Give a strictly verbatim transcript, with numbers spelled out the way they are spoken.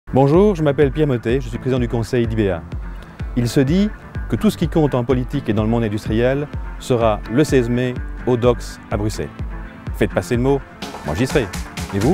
Bonjour, je m'appelle Pierre Mottet, je suis président du conseil d'I B A. Il se dit que tout ce qui compte en politique et dans le monde industriel sera le seize mai au Docks à Bruxelles. Faites passer le mot, moi j'y serai. Et vous ?